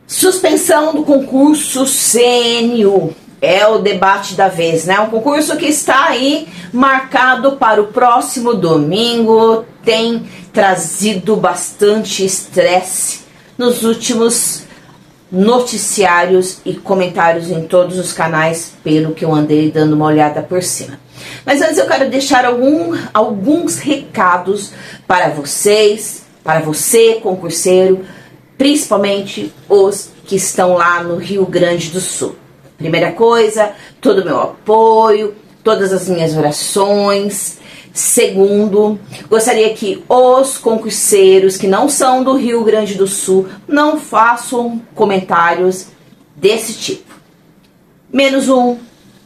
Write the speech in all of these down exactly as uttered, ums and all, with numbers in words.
Suspensão do concurso C N U é o debate da vez, né? Um concurso que está aí marcado para o próximo domingo, tem trazido bastante estresse nos últimos noticiários e comentários em todos os canais, pelo que eu andei dando uma olhada por cima. Mas antes eu quero deixar algum, alguns recados para vocês, para você, concurseiro, principalmente os que estão lá no Rio Grande do Sul. Primeira coisa, todo o meu apoio, todas as minhas orações. Segundo, gostaria que os concurseiros que não são do Rio Grande do Sul não façam comentários desse tipo. Menos um,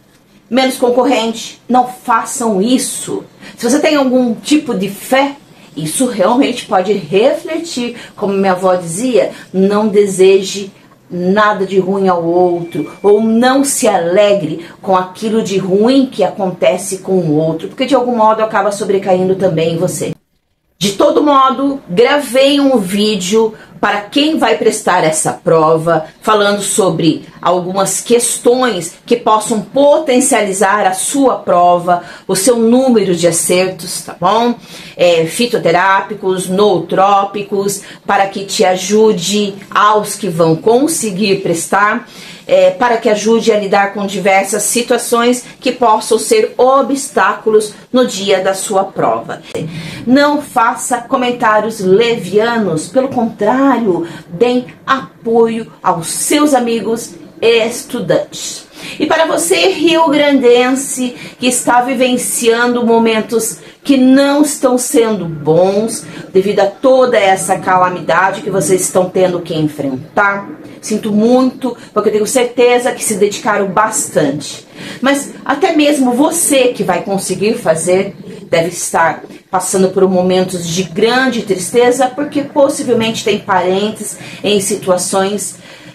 menos concorrente, não façam isso. Se você tem algum tipo de fé, isso realmente pode refletir, como minha avó dizia, não deseje nada de ruim ao outro, ou não se alegre com aquilo de ruim que acontece com o outro, porque de algum modo acaba sobrecaindo também em você. De todo modo, gravei um vídeo para quem vai prestar essa prova, falando sobre algumas questões que possam potencializar a sua prova, o seu número de acertos, tá bom? É, fitoterápicos, nootrópicos, para que te ajude aos que vão conseguir prestar, é, para que ajude a lidar com diversas situações que possam ser obstáculos no dia da sua prova. Não faça comentários levianos, pelo contrário, deem apoio aos seus amigos estudantes. E para você, rio-grandense, que está vivenciando momentos que não estão sendo bons, devido a toda essa calamidade que vocês estão tendo que enfrentar, sinto muito, porque eu tenho certeza que se dedicaram bastante. Mas até mesmo você que vai conseguir fazer, deve estar passando por momentos de grande tristeza, porque possivelmente tem parentes em situações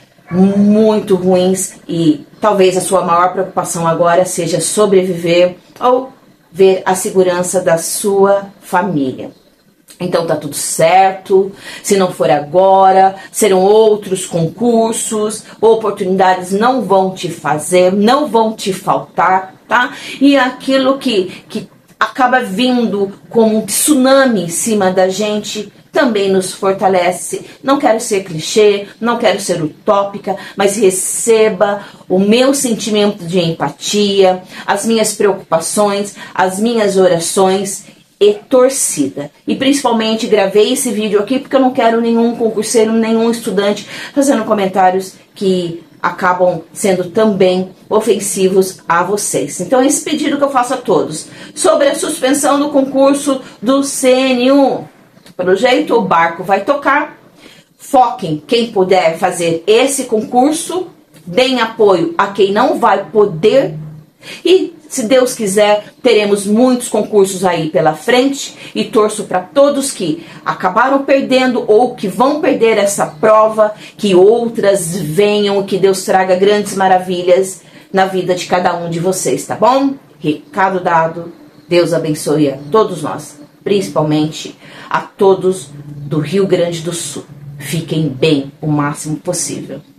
muito ruins e talvez a sua maior preocupação agora seja sobreviver ou ver a segurança da sua família. Então tá tudo certo, se não for agora, serão outros concursos, oportunidades não vão te fazer, não vão te faltar, tá? E aquilo que, que acaba vindo como um tsunami em cima da gente também nos fortalece. Não quero ser clichê, não quero ser utópica, mas receba o meu sentimento de empatia, as minhas preocupações, as minhas orações e torcida. E principalmente gravei esse vídeo aqui porque eu não quero nenhum concurseiro, nenhum estudante fazendo comentários que acabam sendo também ofensivos a vocês. Então esse pedido que eu faço a todos sobre a suspensão do concurso do C N U. Pelo jeito o barco vai tocar. Foquem quem puder fazer esse concurso, deem apoio a quem não vai poder e, se Deus quiser, teremos muitos concursos aí pela frente e torço para todos que acabaram perdendo ou que vão perder essa prova, que outras venham, que Deus traga grandes maravilhas na vida de cada um de vocês, tá bom? Recado dado, Deus abençoe a todos nós, principalmente a todos do Rio Grande do Sul. Fiquem bem o máximo possível.